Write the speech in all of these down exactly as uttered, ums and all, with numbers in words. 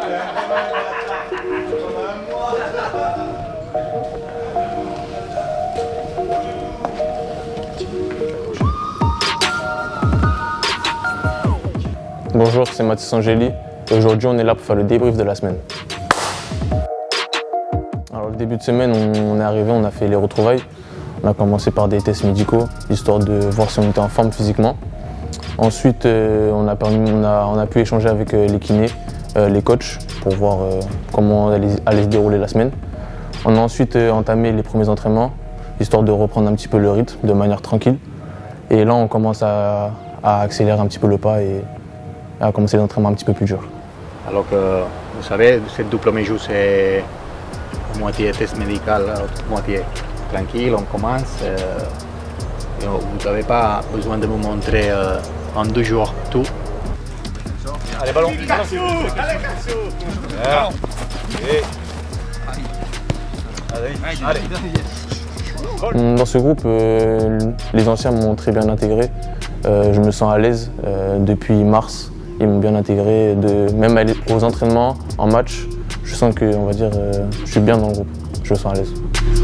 Bonjour, c'est Mathis Angeli et aujourd'hui on est là pour faire le débrief de la semaine. Alors le début de semaine, on est arrivé, on a fait les retrouvailles. On a commencé par des tests médicaux, histoire de voir si on était en forme physiquement. Ensuite, euh, on, a permis, on, a, on a pu échanger avec euh, les kinés, euh, les coachs, pour voir euh, comment allait, allait se dérouler la semaine. On a ensuite euh, entamé les premiers entraînements, histoire de reprendre un petit peu le rythme de manière tranquille. Et là, on commence à, à accélérer un petit peu le pas et à commencer l'entraînement un petit peu plus dur. Alors que, vous savez, ce deux premiers jours, c'est moitié test médical, moitié tranquille, on commence. Euh, et vous n'avez pas besoin de me montrer euh, en deux jours tout. Allez, ballon. Allez, allez. Dans ce groupe, euh, les anciens m'ont très bien intégré. Euh, je me sens à l'aise euh, depuis mars. Ils m'ont bien intégré, de, même aux entraînements, en match. Je sens que, on va dire, euh, je suis bien dans le groupe. Je me sens à l'aise.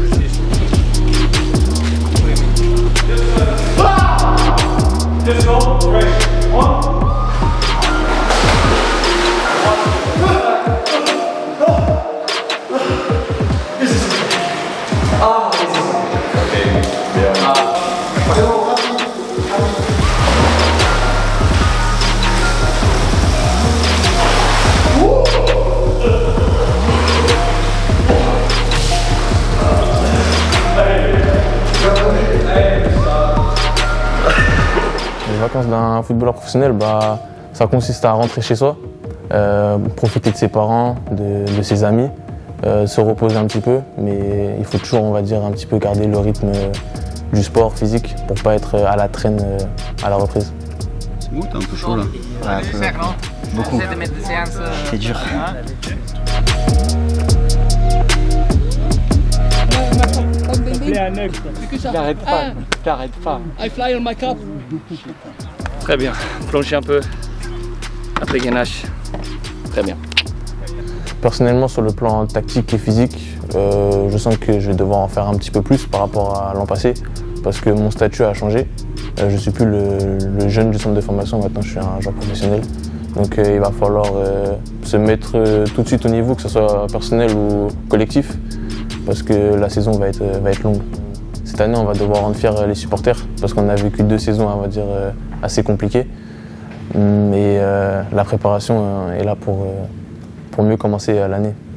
Les vacances d'un footballeur professionnel, bah, ça consiste à rentrer chez soi, euh, profiter de ses parents, de, de ses amis, euh, se reposer un petit peu, mais il faut toujours, on va dire, un petit peu garder le rythme du sport physique pour pas être à la traîne à la reprise. C'est bon, t'es un peu chaud là. Ouais, peu. Beaucoup. C'est dur. T'arrêtes pas, t'arrêtes pas. I fly on my cup. Très bien, plancher un peu, après gainage, très bien. Personnellement, sur le plan tactique et physique, euh, je sens que je vais devoir en faire un petit peu plus par rapport à l'an passé, parce que mon statut a changé. Euh, je ne suis plus le, le jeune du centre de formation, maintenant je suis un joueur professionnel. Donc euh, il va falloir euh, se mettre euh, tout de suite au niveau, que ce soit personnel ou collectif, parce que la saison va être, va être longue. Cette année, on va devoir rendre fiers les supporters, parce qu'on a vécu deux saisons, on va dire, euh, assez compliquées. Mais euh, la préparation euh, est là pour, euh, pour mieux commencer l'année.